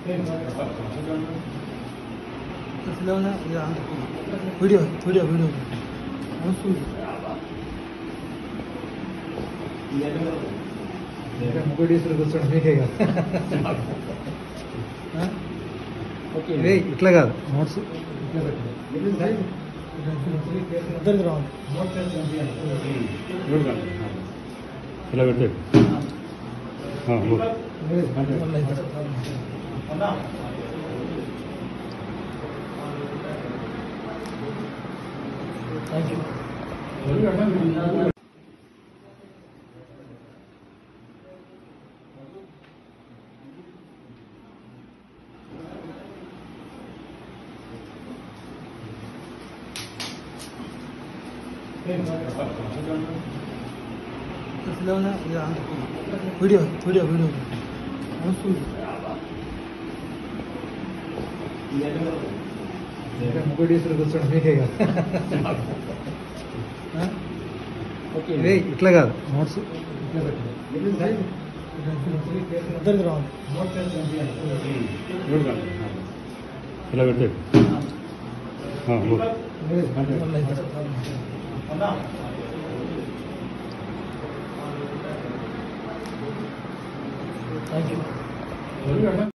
Video video video వస్తుంది. ముగ్గురు డీసులు కూర్చోండి మీకే కాదు. ఇదే ఇట్లా కాదు నోట్స్ ఇట్లా పెట్టండి. ఇద్దరికి రావాలి ఇలా పెడితే thank you. Video video video వస్తుంది. ముగ్గురు డీసులు కూర్చోండి మీకే కాదు. ఇదే ఇట్లా కాదు నోట్స్ ఇట్లా పెట్టండి. ఇద్దరికి రావాలి ఇలా పెడితే థ్యాంక్ యూ.